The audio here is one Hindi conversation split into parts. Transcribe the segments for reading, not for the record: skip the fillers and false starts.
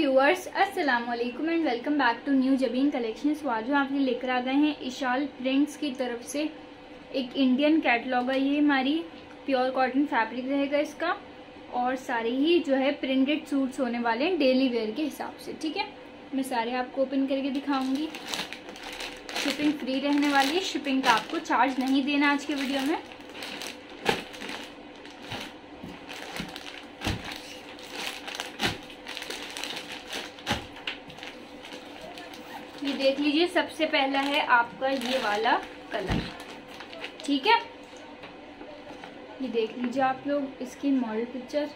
व्यूअर्स, अस्सलाम वालेकुम and welcome back to new Jabeen collections. आज जो आपके लेकर आ गए हैं इशाल प्रिंट्स की तरफ से एक इंडियन कैटलॉग है। ये हमारी प्योर कॉटन फैब्रिक रहेगा इसका, और सारे ही जो है प्रिंटेड सूट्स होने वाले हैं डेली वेयर के हिसाब से। ठीक है, मैं सारे आपको ओपन करके दिखाऊंगी। शिपिंग फ्री रहने वाली है, शिपिंग का आपको चार्ज नहीं देना आज के वीडियो में। ये देख लीजिए, सबसे पहला है आपका ये वाला कलर। ठीक है, ये देख लीजिए आप लोग, इसकी मॉडल पिक्चर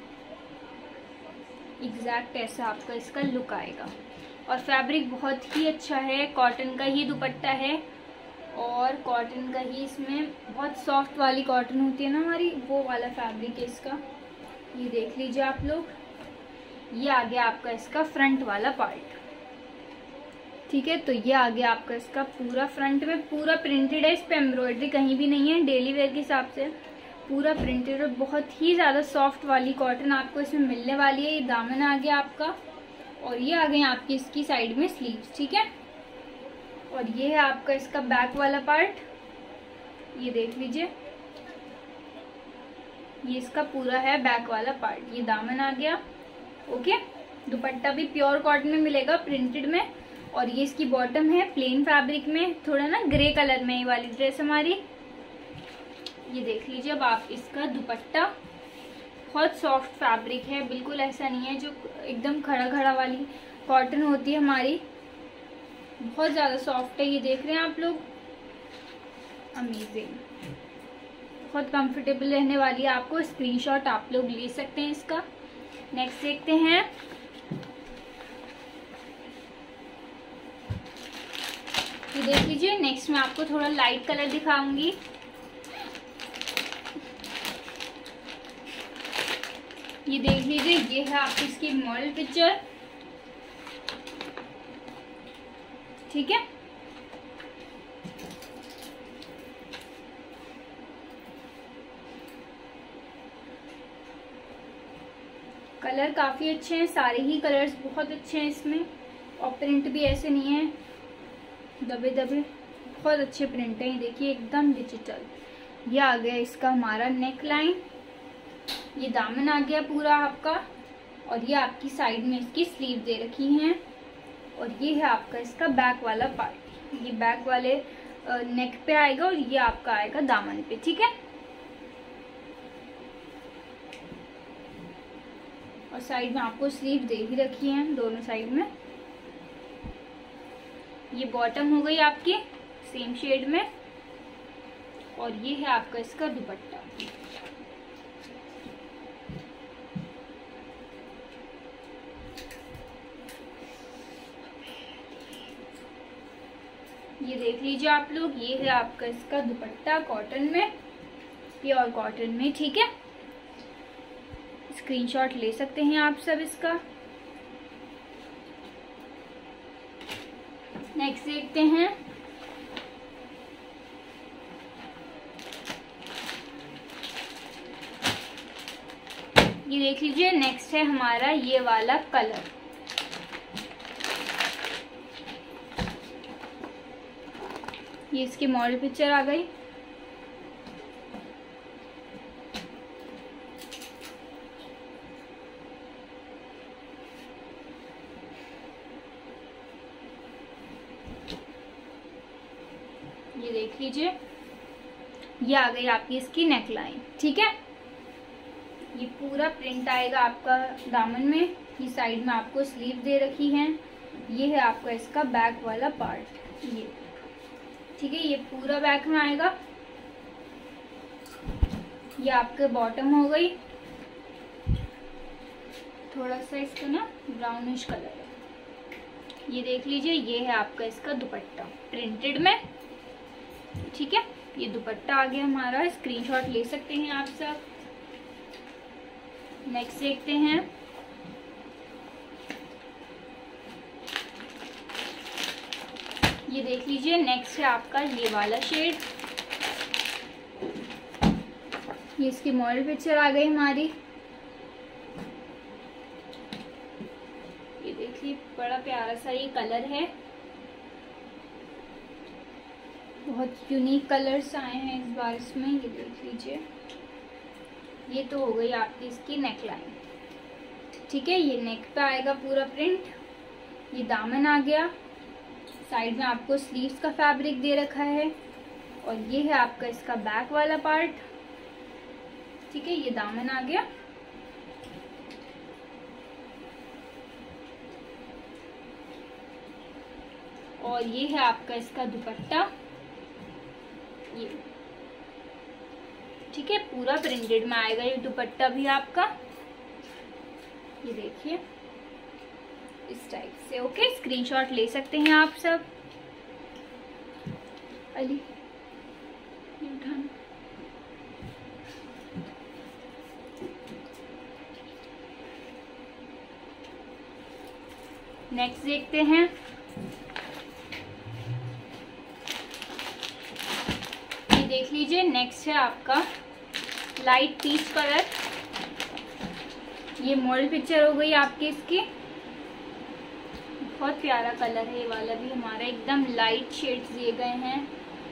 एग्जैक्ट ऐसा आपका इसका लुक आएगा। और फैब्रिक बहुत ही अच्छा है, कॉटन का ही दुपट्टा है और कॉटन का ही इसमें बहुत सॉफ्ट वाली कॉटन होती है ना हमारी, वो वाला फैब्रिक है इसका। ये देख लीजिए आप लोग, ये आ गया आपका इसका फ्रंट वाला पार्ट। ठीक है, तो ये आ गया आपका इसका पूरा फ्रंट में पूरा प्रिंटेड है, इस पे एम्ब्रॉयडरी कहीं भी नहीं है। डेली वेयर के हिसाब से पूरा प्रिंटेड और बहुत ही ज्यादा सॉफ्ट वाली कॉटन आपको इसमें मिलने वाली है। ये दामन आ गया आपका, और ये आ गए आपकी इसकी साइड में स्लीव्स। ठीक है, और ये है आपका इसका बैक वाला पार्ट। ये देख लीजिए, ये इसका पूरा है बैक वाला पार्ट। ये दामन आ गया। ओके, दुपट्टा भी प्योर कॉटन में मिलेगा प्रिंटेड में, और ये इसकी बॉटम है प्लेन फैब्रिक में, थोड़ा ना ग्रे कलर में ये वाली ड्रेस हमारी। ये देख लीजिए अब आप इसका दुपट्टा, बहुत सॉफ्ट फैब्रिक है, बिल्कुल ऐसा नहीं है जो एकदम खड़ा खड़ा वाली कॉटन होती है हमारी, बहुत ज्यादा सॉफ्ट है। ये देख रहे हैं आप लोग, अमेजिंग, बहुत कंफर्टेबल रहने वाली है। आपको स्क्रीनशॉट आप लोग ले सकते हैं इसका। नेक्स्ट देखते हैं, ये देख लीजिए। नेक्स्ट मैं आपको थोड़ा लाइट कलर दिखाऊंगी। ये देख लीजिए, ये है आपकी इसकी मॉडल पिक्चर। ठीक है, कलर काफी अच्छे हैं, सारे ही कलर्स बहुत अच्छे हैं इसमें, और प्रिंट भी ऐसे नहीं है दबे दबे, बहुत अच्छे प्रिंट है। ये देखिए एकदम डिजिटल। ये आ गया इसका हमारा नेक लाइन, ये दामन आ गया पूरा आपका, और ये आपकी साइड में इसकी स्लीव दे रखी हैं, और ये है आपका इसका बैक वाला पार्ट। ये बैक वाले नेक पे आएगा और ये आपका आएगा दामन पे। ठीक है, और साइड में आपको स्लीव दे ही रखी है दोनों साइड में। ये बॉटम हो गई आपकी सेम शेड में, और ये है आपका इसका दुपट्टा। ये देख लीजिए आप लोग, ये है आपका इसका दुपट्टा कॉटन में, प्योर कॉटन में। ठीक है, स्क्रीनशॉट ले सकते हैं आप सब इसका। नेक्स्ट देखते हैं, ये देख लीजिए। नेक्स्ट है हमारा ये वाला कलर। ये इसकी मॉडल पिक्चर आ गई। ये देख लीजिए, ये आ गई आपकी इसकी नेक लाइन। ठीक है, ये पूरा प्रिंट आएगा आपका दामन में, ये साइड में आपको स्लीव दे रखी है। ये है आपका इसका बैक वाला पार्ट। ये ठीक है, ये पूरा बैक में आएगा। ये आपके बॉटम हो गई, थोड़ा सा इसका ना ब्राउनिश कलर है। ये देख लीजिए, ये है आपका इसका दुपट्टा प्रिंटेड में। ठीक है, ये दुपट्टा आ गया हमारा, स्क्रीनशॉट ले सकते हैं आप सब। नेक्स्ट देखते हैं, ये देख लीजिए। नेक्स्ट है आपका ये वाला शेड, ये इसकी मॉडल पिक्चर आ गई हमारी। ये देखिए बड़ा प्यारा सा ये कलर है, बहुत यूनिक कलर्स आए हैं इस बार इसमें। ये देख लीजिए, ये तो हो गई आपकी इसकी नेक लाइन। ठीक है, ये नेक पे आएगा पूरा प्रिंट। ये दामन आ गया, साइड में आपको स्लीव्स का फैब्रिक दे रखा है, और ये है आपका इसका बैक वाला पार्ट। ठीक है, ये दामन आ गया। और ये है आपका इसका दुपट्टा, ये। ठीक है, पूरा प्रिंटेड में आएगा ये दुपट्टा भी आपका, ये देखिए इस टाइप से। ओके, स्क्रीनशॉट ले सकते हैं आप सब। अली ये उठाना। नेक्स्ट देखते हैं। ये देख लीजिए, नेक्स्ट है आपका लाइट पीच कलर। ये मॉडल पिक्चर हो गई आपकी इसकी, बहुत प्यारा कलर है ये वाला भी हमारा, एकदम लाइट शेड्स दिए गए हैं,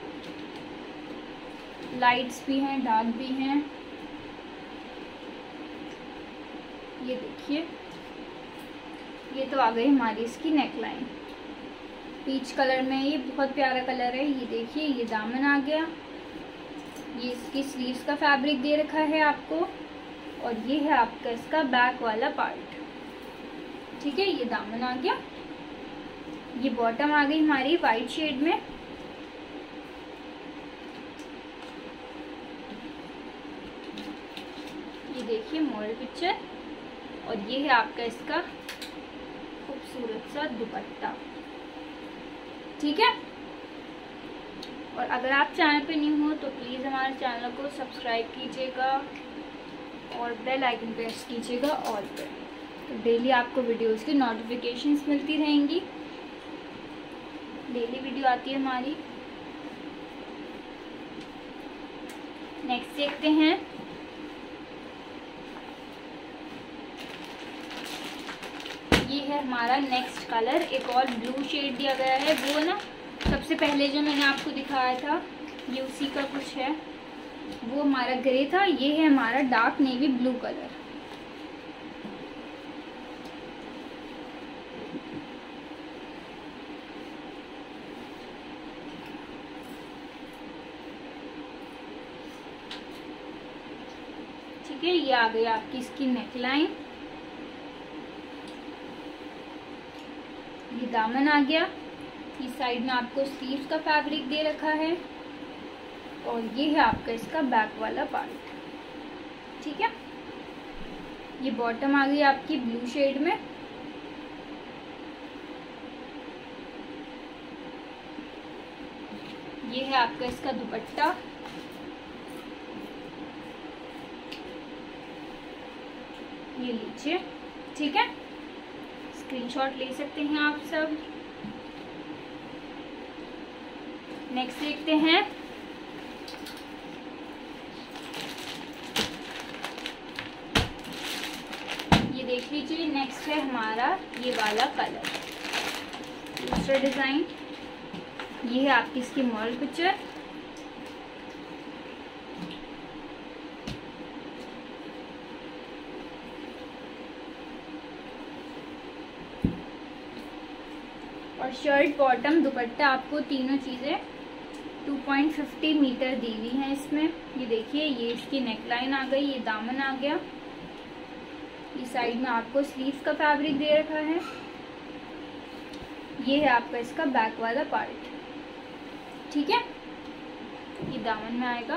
लाइट्स भी हैं डार्क भी हैं। ये देखिए, ये तो आ गई हमारी इसकी नेकलाइन पीच कलर में, ये बहुत प्यारा कलर है। ये देखिए, ये दामन आ गया, ये इसकी स्लीव्स का फैब्रिक दे रखा है आपको, और ये है आपका इसका बैक वाला पार्ट। ठीक है, ये दामन आ गया। ये बॉटम आ गई हमारी वाइट शेड में। ये देखिए मॉडल पिक्चर, और ये है आपका इसका खूबसूरत सा दुपट्टा। ठीक है, और अगर आप चैनल पे न्यू हो तो प्लीज़ हमारे चैनल को सब्सक्राइब कीजिएगा और बेल आइकन प्रेस कीजिएगा ऑल पे, तो डेली आपको वीडियोस की नोटिफिकेशंस मिलती रहेंगी। डेली वीडियो आती है हमारी। नेक्स्ट देखते हैं। ये है हमारा नेक्स्ट कलर, एक और ब्लू शेड दिया गया है, वो ना सबसे पहले जो मैंने आपको दिखाया था ये उसी का कुछ है, वो हमारा ग्रे था। ये है हमारा डार्क नेवी ब्लू कलर। ठीक है, ये आ गई आपकी इसकी नेकलाइन, ये दामन आ गया। इस साइड में आपको स्लीव्स का फैब्रिक दे रखा है, और ये है आपका इसका बैक वाला पार्ट। ठीक है, ये बॉटम आ गई आपकी ब्लू शेड में। ये है आपका इसका दुपट्टा। ये लीजिए। ठीक है, स्क्रीनशॉट ले सकते हैं आप सब। नेक्स्ट देखते हैं। ये देख लीजिए, नेक्स्ट है हमारा ये वाला कलर, दूसरा डिजाइन। ये है आपकी इसकी मॉडल पिक्चर। और शर्ट बॉटम दुपट्टा आपको तीनों चीजें 2.50 मीटर दी हुई है इसमें। ये देखिए, ये इसकी नेकलाइन आ गई, ये दामन आ गया। ये साइड में आपको स्लीव्स का फैब्रिक दे रखा है। ये है आपका इसका बैक वाला पार्ट। ठीक है, ये दामन में आएगा।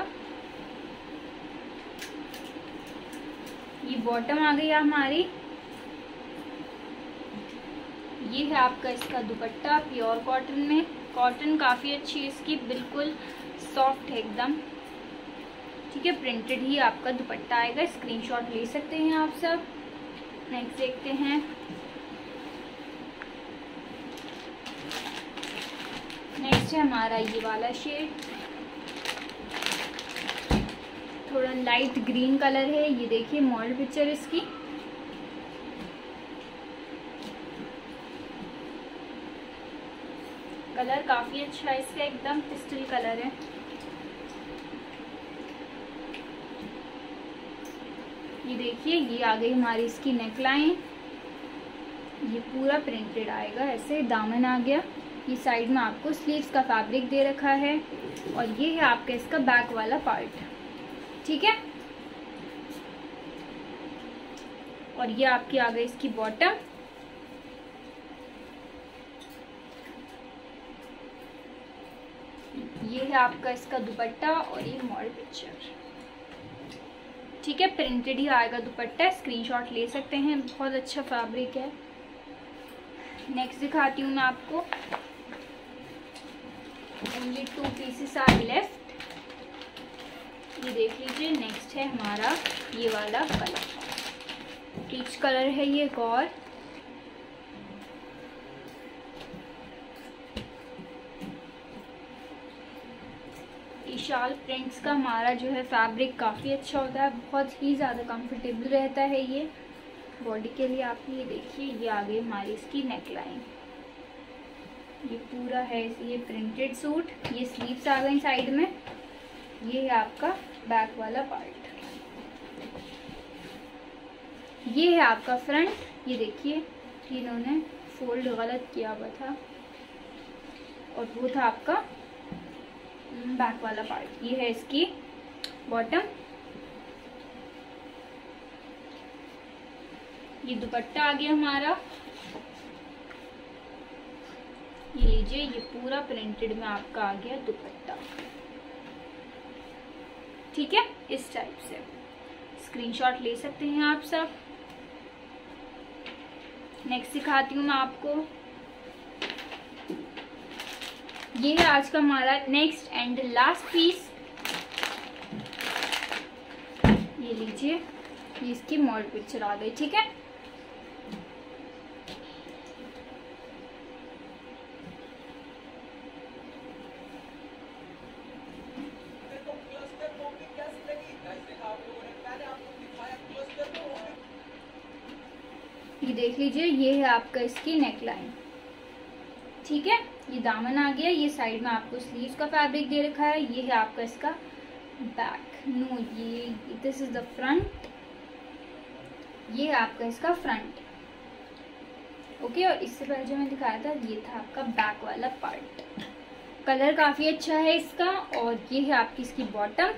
ये बॉटम आ गई हमारी। ये है आपका इसका दुपट्टा प्योर कॉटन में। कॉटन काफ़ी अच्छी इसकी, बिल्कुल सॉफ्ट है एकदम। ठीक है, प्रिंटेड ही आपका दुपट्टा आएगा। स्क्रीनशॉट ले सकते हैं आप सब। नेक्स्ट देखते हैं। नेक्स्ट है हमारा ये वाला शेड, थोड़ा लाइट ग्रीन कलर है। ये देखिए मॉडल पिक्चर इसकी। कलर काफ़ी अच्छा है इसका, एकदम पिस्टल कलर है। ये देखिए, ये आ गई हमारी इसकी नेकलाइन। ये पूरा प्रिंटेड आएगा, ऐसे दामन आ गया। ये साइड में आपको स्लीव्स का फैब्रिक दे रखा है और ये है आपका इसका बैक वाला पार्ट, ठीक है। और ये आपकी आ गई इसकी बॉटम। ये है आपका इसका दुपट्टा और ये मॉडल पिक्चर, ठीक है। प्रिंटेड ही आएगा दुपट्टा, स्क्रीनशॉट ले सकते हैं, बहुत अच्छा फैब्रिक है। नेक्स्ट दिखाती हूँ मैं आपको। Only 2 pieces are left. ये देख लीजिए, नेक्स्ट है हमारा ये वाला कलर, पीच कलर है ये एक और। विशाल प्रिंट्स का हमारा जो है फैब्रिक काफ़ी अच्छा होता है, बहुत ही ज़्यादा कंफर्टेबल रहता है ये बॉडी के लिए। आप ये देखिए, ये आ गई हमारी इसकी नेकलाइन। ये पूरा है ये प्रिंटेड सूट। ये स्लीव्स आ गई साइड में। ये है आपका बैक वाला पार्ट। ये है आपका फ्रंट। ये देखिए कि इन्होंने फोल्ड गलत किया हुआ था और वो था आपका बैक वाला पार्ट। ये है इसकी बॉटम। ये दुपट्टा आ गया हमारा। ये लीजिए, ये पूरा प्रिंटेड में आपका आ गया दुपट्टा, ठीक है। इस टाइप से स्क्रीनशॉट ले सकते हैं आप सब। नेक्स्ट दिखाती हूँ मैं आपको। ये है आज का हमारा नेक्स्ट एंड लास्ट पीस। ये लीजिए, ये इसकी मॉडल पिक्चर आ गई, ठीक है। ये देख लीजिए, ये है आपका इसकी नेकलाइन, ठीक है। ये दामन आ गया। ये साइड में आपको स्लीव्स का फैब्रिक दे रखा है। ये है आपका इसका बैक, नो ये दिस इज द फ्रंट। ये है आपका इसका फ्रंट, ओके। और इससे पहले जो मैं दिखाया था ये था आपका बैक वाला पार्ट। कलर काफी अच्छा है इसका। और ये है आपकी इसकी बॉटम।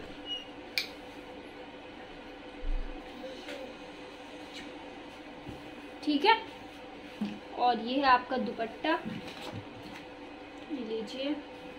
ठीक है। और ये है आपका दुपट्टा, ये लीजिए।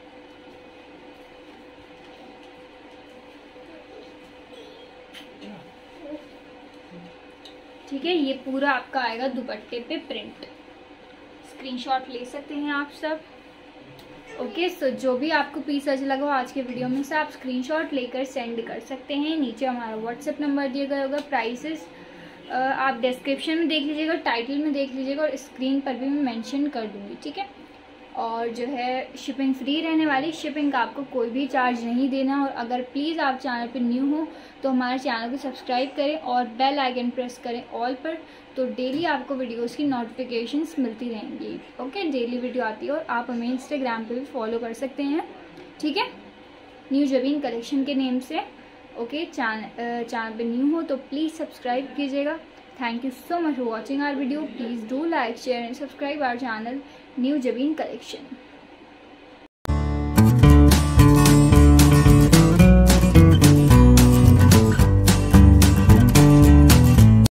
ठीक है, ये पूरा आपका आएगा दुपट्टे पे प्रिंट। स्क्रीनशॉट ले सकते हैं आप सब, ओके। सो जो भी आपको पीस अच्छा लगा हो आज के वीडियो में से आप स्क्रीनशॉट लेकर सेंड कर सकते हैं। नीचे हमारा व्हाट्सएप नंबर दिया गया होगा। प्राइसेस आप डिस्क्रिप्शन में देख लीजिएगा, टाइटल में देख लीजिएगा और स्क्रीन पर भी मैं मेंशन कर दूंगी, ठीक है। और जो है शिपिंग फ्री रहने वाली, शिपिंग का आपको कोई भी चार्ज नहीं देना। और अगर प्लीज़ आप चैनल पर न्यू हो तो हमारे चैनल को सब्सक्राइब करें और बेल आइकन प्रेस करें ऑल पर, तो डेली आपको वीडियोस की नोटिफिकेशंस मिलती रहेंगी, ओके। डेली वीडियो आती है और आप हमें इंस्टाग्राम पे भी फॉलो कर सकते हैं, ठीक है, न्यू जबीन कलेक्शन के नेम से, ओके। चैनल पे न्यू हो तो प्लीज़ सब्सक्राइब कीजिएगा। Thank you so much for watching our video. Please do like, share and subscribe our channel new Jabeen collection.